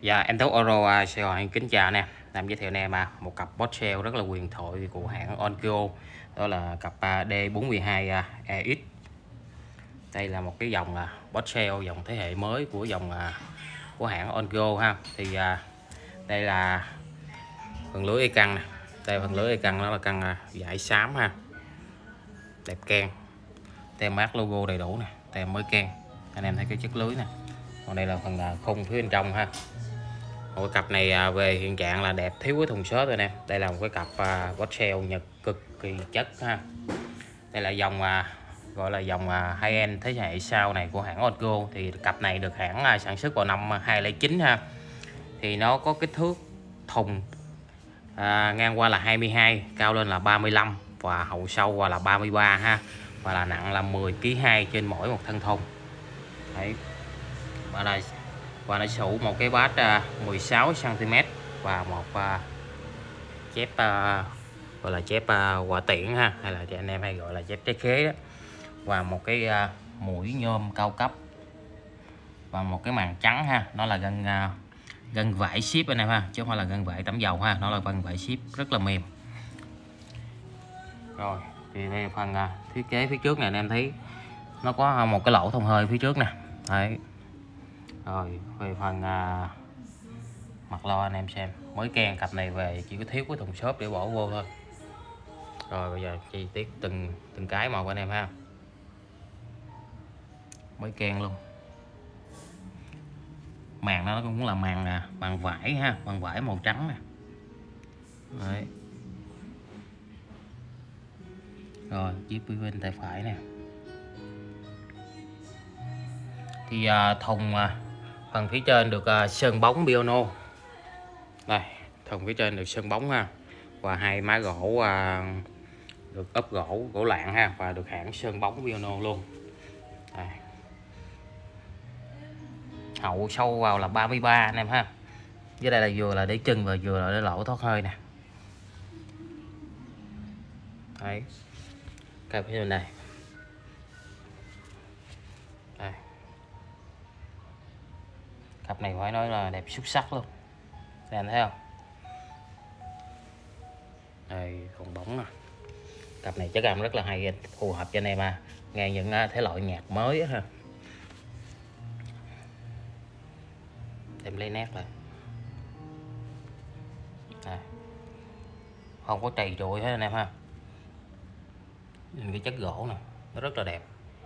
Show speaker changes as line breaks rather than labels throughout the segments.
Dạ em Tú Euro Sài Gòn kính chào anh em. Làm giới thiệu anh em một cặp Boxel rất là huyền thoại của hãng Onkyo. Đó là cặp D42 EX. Đây là một cái dòng Boxel, dòng thế hệ mới của dòng của hãng Onkyo ha. Thì đây là phần lưới dây căng nè. Đây phần lưới dây căng đó là căng vải xám ha. Đẹp ken. Tem mác logo đầy đủ nè, tem mới ken. Anh em thấy cái chất lưới nè. Còn đây là phần khung phía bên trong ha. Một cái cặp này về hiện trạng là đẹp, thiếu cái thùng xốp thôi nè. Đây là một cái cặp Boxel Nhật cực kỳ chất ha. Đây là dòng gọi là dòng high-end thế hệ sau này của hãng Onkyo. Thì cặp này được hãng sản xuất vào năm 2009 ha. Thì nó có kích thước thùng ngang qua là 22, cao lên là 35 và hậu sâu qua là 33 ha. Và là nặng là 10 kg 2 trên mỗi một thân thùng. Đấy. Và nó sủ một cái bát 16 cm và một chép gọi là chép quả tiễn ha, hay là anh em hay gọi là chép trái khế đó. Và một cái mũi nhôm cao cấp và một cái màn trắng ha, nó là gân vải ship anh em ha, chứ không phải là gân vải tẩm dầu ha, nó là gân vải ship rất là mềm. Rồi thì đây phần thiết kế phía trước này anh em thấy nó có một cái lỗ thông hơi phía trước nè. Đấy. Rồi về phần mặt lo anh em xem mới ken, cặp này về chỉ có thiếu cái thùng xốp để bỏ vô thôi. Rồi bây giờ chi tiết từng cái một anh em ha. Mới ken luôn. Màn nó cũng là màn vải ha, màn vải màu trắng nè. Đấy. Rồi chip bên tay phải nè. Thì thùng phần phía trên được sơn bóng piano. Đây, thùng phía trên được sơn bóng ha. Và hai má gỗ được ốp gỗ lạng ha, và được hãng sơn bóng piano luôn. Đây. Hậu sâu vào là 33 anh em ha. Dưới đây là vừa là để chân và vừa là để lỗ thoát hơi nè. Đấy. Cái phía bên này. Đây. Cặp này phải nói là đẹp xuất sắc luôn. Đây, anh thấy không? Đây còn bóng nè. Cặp này chất âm rất là hay, phù hợp cho anh em nghe những thể loại nhạc mới ha. Em lấy nét lại. Đây. Không có trầy trụi hết anh em ha. Nhìn cái chất gỗ nè, nó rất là đẹp.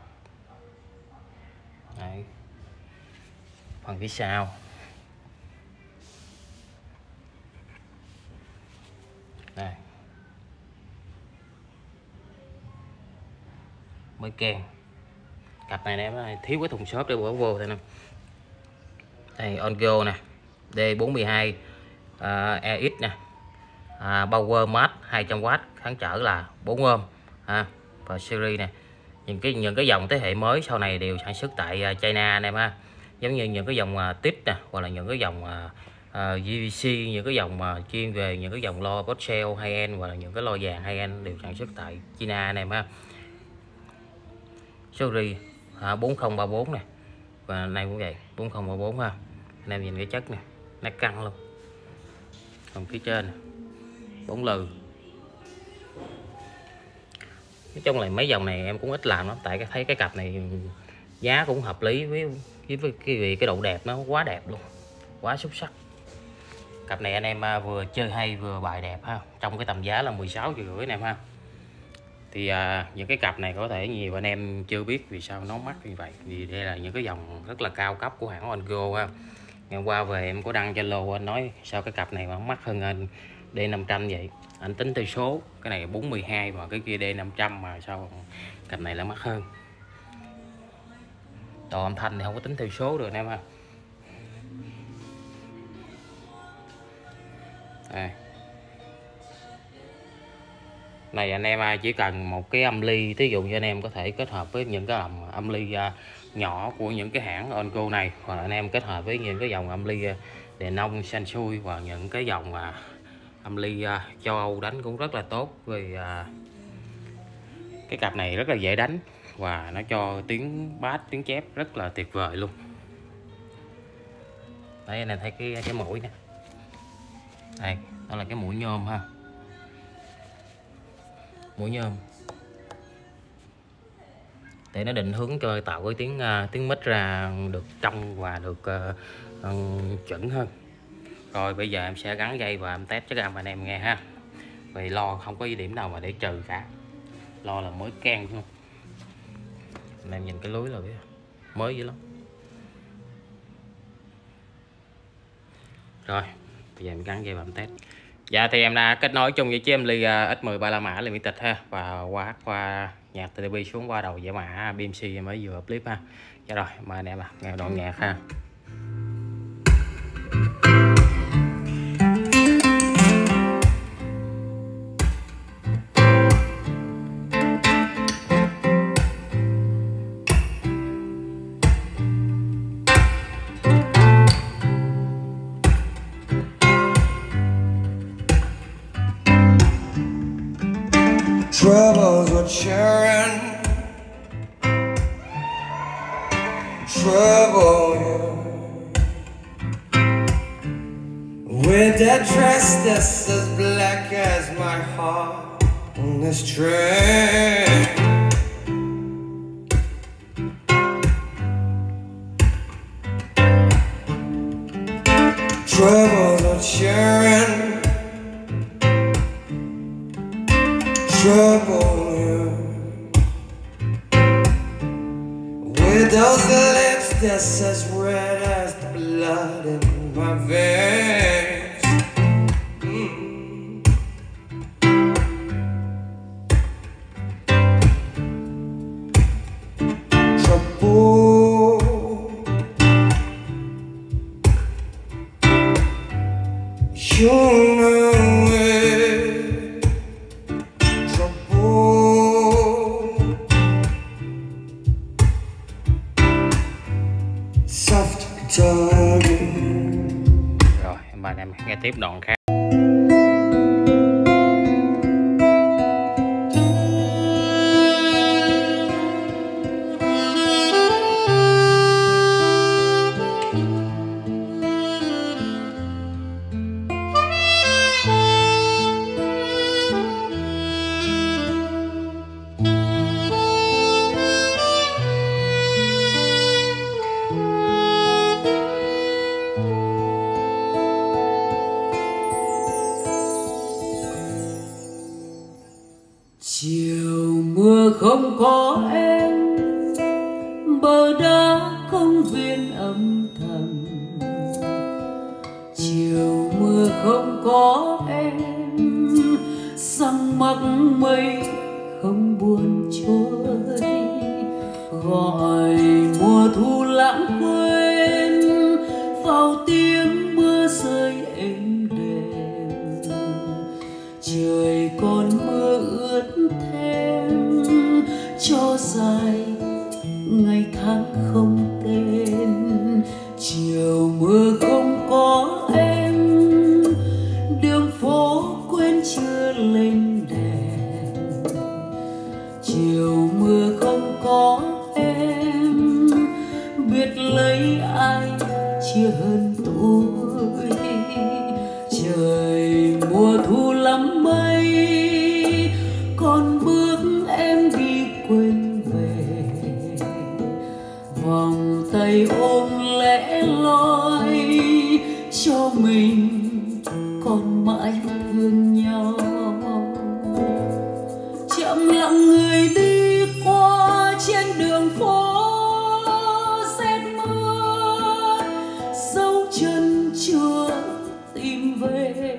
Đấy. Phần phía sau đây mới ken. Cặp này em thiếu cái thùng xốp để bỏ vô thôi nè. Đây Onkyo nè, D42 EX nè, Power Max 200W, kháng trở là 4 ohm ha. Và series nè, những cái dòng thế hệ mới sau này đều sản xuất tại China anh em ha. Giống như những cái dòng tip nè, hoặc là những cái dòng GVC, những cái dòng chuyên về những cái dòng lo Boxel high-end, hoặc là những cái lo vàng high-end đều sản xuất tại China anh em ha. Series 4034 nè, và này cũng vậy 4034 ha. Anh em nhìn cái chất nè, nó căng luôn. Còn phía trên 4 lừ. Nói chung là mấy dòng này em cũng ít làm lắm, tại thấy cái cặp này giá cũng hợp lý với cái độ đẹp nó quá đẹp luôn, quá xuất sắc. Cặp này anh em vừa chơi hay vừa bài đẹp ha, trong cái tầm giá là 16,5 triệu anh em ha. Thì những cái cặp này có thể nhiều anh em chưa biết vì sao nó mắc như vậy, vì đây là những cái dòng rất là cao cấp của hãng Onkyo ha. Ngày qua về em có đăng Zalo anh nói sao cái cặp này mà mắc hơn anh D500 vậy, anh tính theo số, cái này 412 và cái kia D500 mà sao cặp này lại mắc hơn. Độ âm thanh thì không có tính theo số được anh em ha. Đây. Này anh em chỉ cần một cái âm ly, thí dụ như anh em có thể kết hợp với những cái âm ly nhỏ của những cái hãng Onkyo này, hoặc là anh em kết hợp với những cái dòng âm ly Denon, Sansui, và những cái dòng âm ly châu Âu đánh cũng rất là tốt. Vì cái cặp này rất là dễ đánh và nó cho tiếng bass, tiếng chép rất là tuyệt vời luôn. Đấy, anh em thấy cái mũi nè, đây đó là cái mũi nhôm ha, mũi nhôm để nó định hướng cho tạo cái tiếng mic ra được trong và được chuẩn hơn. Rồi bây giờ em sẽ gắn dây và em test cho anh em nghe ha. Vì lo không có điểm nào mà để trừ cả, lo là mới can thôi. Anh em nhìn cái lưới là biết mới dữ lắm. Rồi bây giờ em gắn dây và em test. Dạ thì em đã kết nối chung với chiếc em ly X10 3 la mã limited ha, và qua nhạc TTP xuống qua đầu giải mã BMC mới vừa clip ha. Dạ rồi mời anh em nghe đoạn nhạc ha.
Troubles were sharing, trouble with that dress that's as black as my heart on this train. Troubles were sharing, trouble with those lips that's as red as the blood in my veins. Trouble, you know it.
Rồi em mời em nghe tiếp đoạn khác.
Chiều mưa không có em, bờ đá công viên âm thầm. Chiều mưa không có em, săng mắc mây không buồn trôi. Gọi mùa thu lãng quên vào tiếng mưa rơi êm đềm. Trời còn mưa ướt thêm cho dài ngày tháng không tên. Chiều mưa không có em, đường phố quên chưa lên đèn. Chiều mưa không có em, biết lấy ai chia hơn tôi. Trời mùa thu lắm mây, còn bước em đi quên về. Vòng tay ôm lẻ loi cho mình còn mãi thương nhau. Chậm lặng người đi qua trên đường phố rét mưa, dấu chân chưa tìm về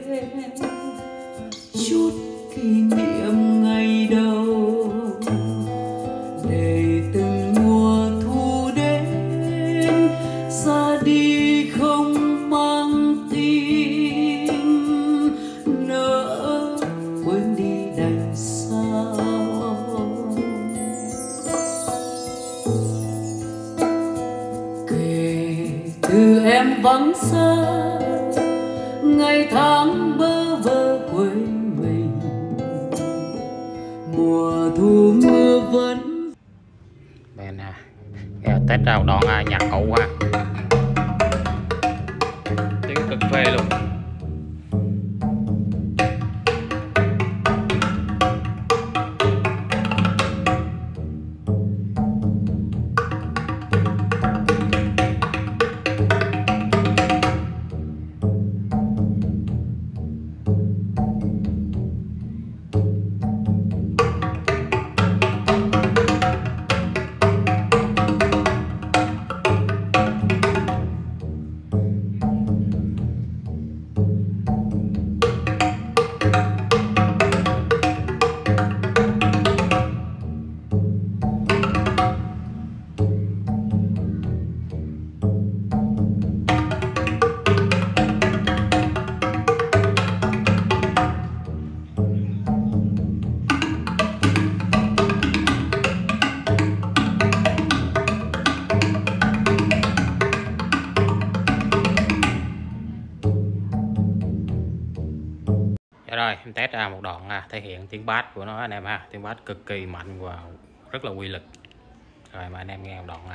chút kỷ niệm ngày đầu. Để từng mùa thu đến ra đi không mang tin, nỡ quên đi đành sao. Kể từ em vắng xa, ngày tháng bơ vơ quên mình. Mùa thu mưa vẫn
Bên test ra đoạn nhạc cụ ha. phê luôn. Rồi em test ra một đoạn thể hiện tiếng bass của nó anh em ha, tiếng bass cực kỳ mạnh và rất là uy lực. Rồi mà anh em nghe một đoạn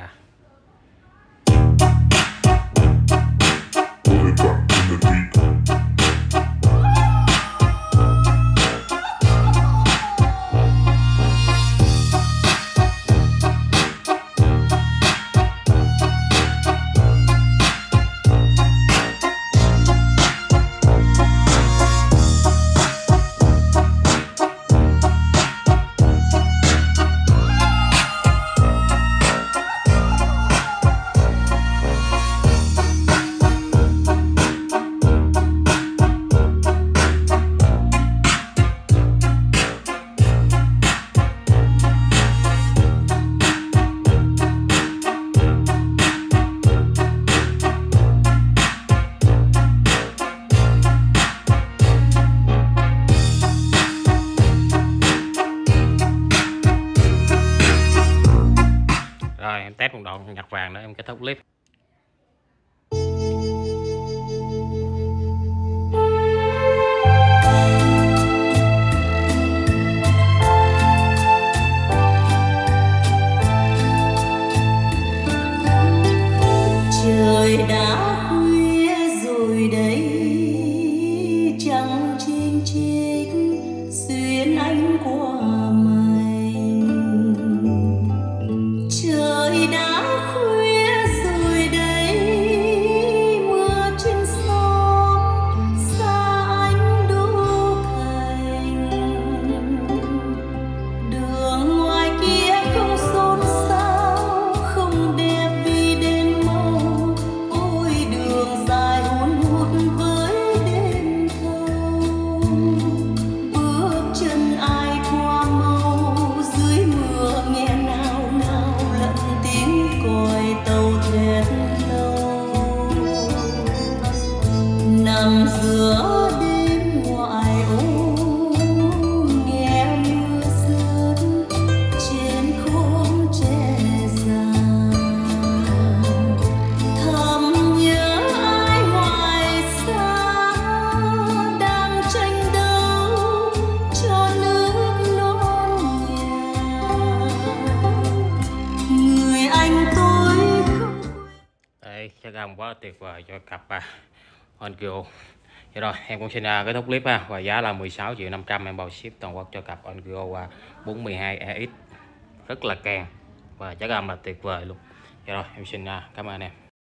em test một đoạn nhạc vàng nữa em kết thúc clip.
Trời đã khuya rồi đấy, trăng chênh chênh xuyên ánh qua mây. Trời đã khuya rồi đấy, mưa trên xóm xa ánh đô thành. Đường ngoài kia không xôn xao, không đẹp vì đèn màu. Ôi đường dài hun hút với đêm thâu. Bước chân ai qua màu, dưới mưa nghe nao nao lẫn tiếng còi tàu thét lâu. Nằm giữa đêm ngoại ô, nghe mưa rớt trên khóm tre già. Thầm nhớ ai ngoài xa, đang tranh đấu cho nước non nhà. Người anh tôi không quên.
Đây chắc là quá tuyệt vời cho cặp Onkyo. Vậy rồi em cũng xin kết thúc clip ha, và giá là 16.500.000 em bao ship toàn quốc cho cặp Onkyo 412 EX rất là kèn và chất âm là tuyệt vời luôn. Vậy rồi em xin cảm ơn em.